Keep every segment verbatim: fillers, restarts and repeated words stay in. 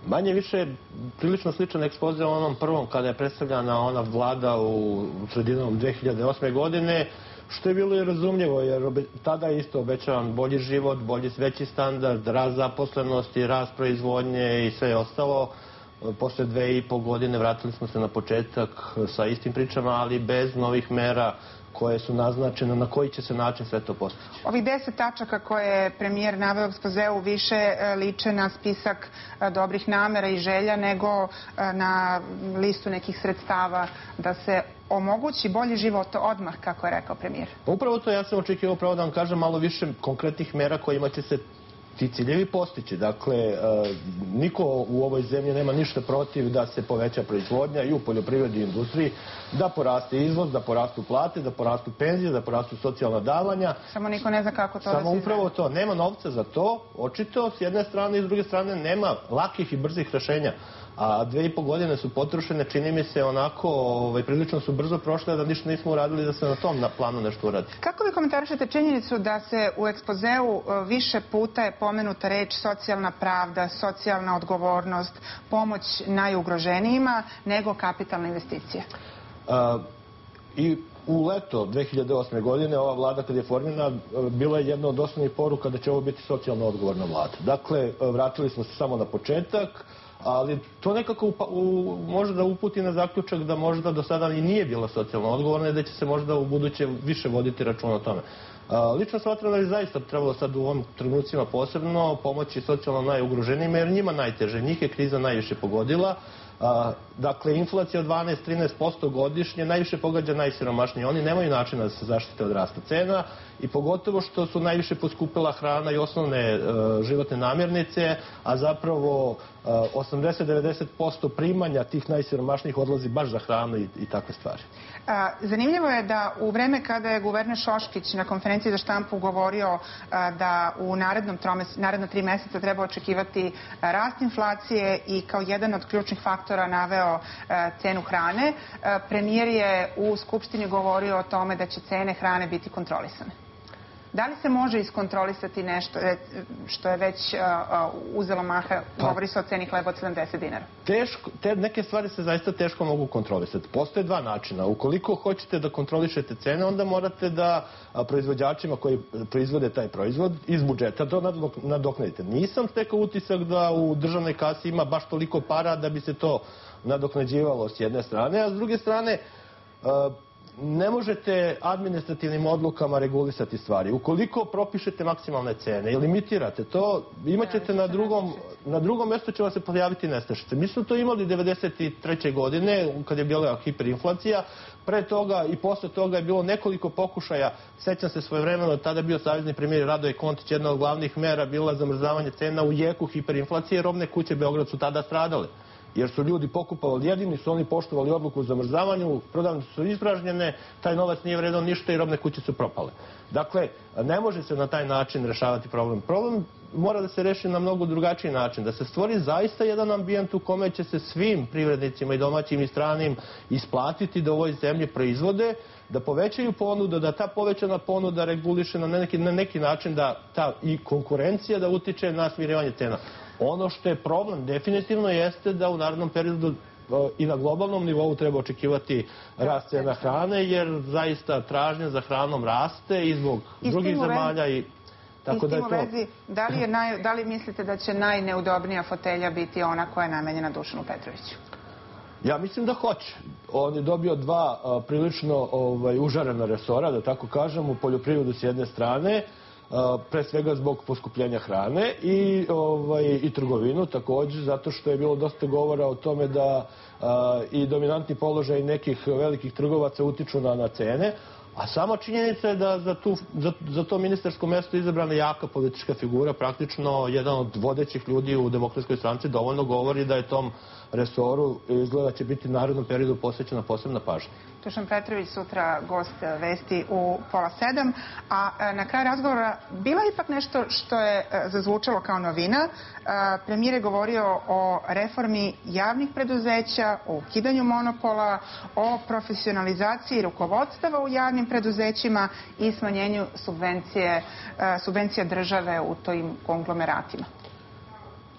Manje više prilično sličan ekspoze onom prvom kada je predstavljena ona vlada u sredinom dve hiljade osme. godine, što je bilo i razumljivo, jer tada je isto obećavan bolji život, bolji veći standard, rast zaposlenosti, rast proizvodnje i sve ostalo. Posle dve i po godine vratili smo se na početak sa istim pričama, ali bez novih mera koje su naznačene na koji će se način sve to postići. Ovih deset tačaka koje je premijer naveo u ekspozeu više liče na spisak dobrih namera i želja nego na listu nekih sredstava da se omogući bolji život odmah, kako je rekao premijer. Upravo to ja sam očekivao, pravo da vam kažem, malo više konkretnih mera kojima će se ti ciljevi postići. Dakle, niko u ovoj zemlji nema ništa protiv da se poveća proizvodnja i u poljoprivredi i industriji, da poraste izvoz, da porastu plate, da porastu penzije, da porastu socijalna davanja. Samo niko ne zna kako to da se izvede. Samo upravo to. Nema novca za to, očito, s jedne strane i s druge strane nema lakih i brzih rešenja. A dve i po godine su potrošene, čini mi se onako, prilično su brzo prošle, da ništa nismo uradili da se na tom planu nešto uradi. Kako vi komentarišete činjenicu da se u ekspozeu više puta je pomenuta reč socijalna pravda, socijalna odgovornost, pomoć najugroženijima nego kapitalne investicije? I u leto dve hiljade osme. godine ova vlada kada je formirana bila je jedna od osnovnih poruka da će ovo biti socijalno odgovorna vlada. Dakle, vratili smo se samo na početak, ali to nekako može da uputi na zaključak da možda do sada i nije bila socijalno odgovorna i da će se možda u buduće više voditi račun o tome. Lično smatram da je zaista trebalo sad u ovim trenucima posebno pomoći socijalno najugroženijima, jer njima najteže, njih je kriza najviše pogodila. Dakle, inflacija od dvanaest do trinaest posto godišnje najviše pogađa najsiromašnije. Oni nemaju načina da se zaštite od rasta cena i pogotovo što su najviše poskupila hrana i osnovne životne namirnice, a zapravo osamdeset do devedeset posto primanja tih najsiromašnijih odlazi baš za hranu i takve stvari. Zanimljivo je da u vreme kada je guverner Šoškić na konferenciji za štampu govorio da u naredno tri meseca treba očekivati rast inflacije i kao jedan od ključnih faktora naveo cenu hrane, premijer je u Skupštini govorio o tome da će cene hrane biti kontrolisane. Da li se može iskontrolisati nešto što je već uzelo maha, govori se o ceni hleba od sedamdeset dinara? Te neke stvari se zaista teško mogu kontrolisati. Postoje dva načina. Ukoliko hoćete da kontrolišete cene, onda morate da proizvođačima koji proizvode taj proizvod iz budžeta to nadoknadite. Nisam stekao utisak da u državnoj kasi ima baš toliko para da bi se to nadoknađivalo s jedne strane, a s druge strane ne možete administrativnim odlukama regulisati stvari. Ukoliko propišete maksimalne cene i limitirate to, imat ćete na drugom, na drugom mjestu će vam se pojaviti nestašice. Mi smo to imali devedeset treće. godine, kad je bila hiperinflacija. Pre toga i posle toga je bilo nekoliko pokušaja. Sećam se svojevremeno, tada je bio savezni premijer Radoje Kontić, jedna od glavnih mera bila zamrzavanje cena u jeku hiperinflacije. Robne kuće Beograd su tada stradale, jer su ljudi pokupovali, jedini su oni poštovali odluku o zamrzavanju, prodavnice su ispražnjene, taj novac nije vredao ništa i robne kuće su propale. Dakle, ne može se na taj način rešavati problem. Problem mora da se reši na mnogo drugačiji način, da se stvori zaista jedan ambijent u kome će se svim privrednicima i domaćim i stranim isplatiti da u ovoj zemlji proizvode, da povećaju ponudu, da ta povećana ponuda reguliše na neki, na neki način da ta i konkurencija da utiče na smirivanje cena. Ono što je problem definitivno jeste da u narednom periodu i na globalnom nivou treba očekivati rast cena hrane, jer zaista tražnja za hranom raste i zbog drugih zemalja i tako da je to. I s tim u vezi, da li, je naj, da li mislite da će najneudobnija fotelja biti ona koja je namenjena Dušanu Petroviću? Ja mislim da hoće. On je dobio dva a, prilično ovaj, užarena resora, da tako kažem, u poljoprivredu s jedne strane, a, pre svega zbog poskupljenja hrane i, ovaj, i trgovinu također, zato što je bilo dosta govora o tome da a, i dominantni položaj nekih velikih trgovaca utiču na, na cene. A sama činjenica je da za, tu, za, za to ministarsko mesto izabrana jaka politička figura, praktično jedan od vodećih ljudi u Demokratskoj stranci, dovoljno govori da je tom resoru izgleda će biti u narednom periodu posvećena posebna pažnja. Dušan Petrović sutra gost Vesti u pola sedam, a na kraju razgovora bilo je ipak nešto što je zazvučalo kao novina. Premijer je govorio o reformi javnih preduzeća, o ukidanju monopola, o profesionalizaciji rukovodstava u javnim preduzećima i smanjenju subvencije, subvencija države u tojim konglomeratima.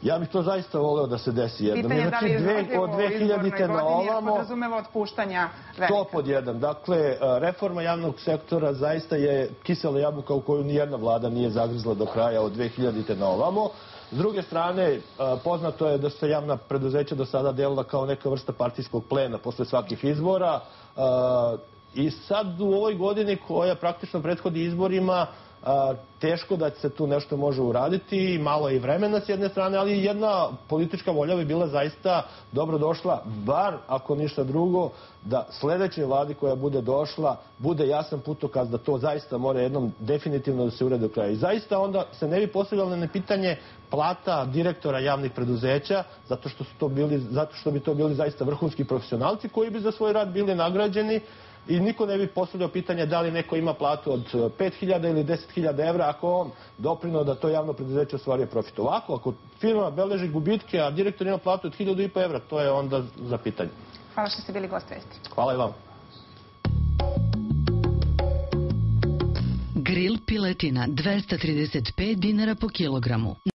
Ja bih to zaista voleo da se desi jednom. Pitanje je da li je izvodljivo od u dve hiljadite izbornoj na godini, jer ovamo, podrazumeva otpuštanja velika. to pod jedan. Dakle, reforma javnog sektora zaista je kisela jabuka u koju nijedna vlada nije zagrizla do kraja od dve hiljadite na ovamo. S druge strane, poznato je da se javna preduzeća do sada delila kao neka vrsta partijskog plena posle svakih izbora. I sad u ovoj godini koja praktično prethodi izborima, teško da se tu nešto može uraditi, malo je i vremena s jedne strane, ali jedna politička volja bi bila zaista dobro došla, bar ako ništa drugo, da sledećoj vladi koja bude došla bude jasan putokaz da to zaista mora jednom definitivno da se urede do kraja. I zaista onda se ne bi postavljalo na pitanje plata direktora javnih preduzeća, zato što, su to bili, zato što bi to bili zaista vrhunski profesionalci koji bi za svoj rad bili nagrađeni. I niko ne bi postavljao pitanje da li neko ima platu od pet hiljada ili deset hiljada evra ako on doprinuo da to javno preduzeće ostvaruje profit. Ovako, ako firma beleži gubitke, a direktor ima platu od hiljadu i po evra, to je onda za pitanje. Hvala što ste bili gost Vesti. Hvala i vam. Grill piletina dvesta trideset pet dinara po kilogramu.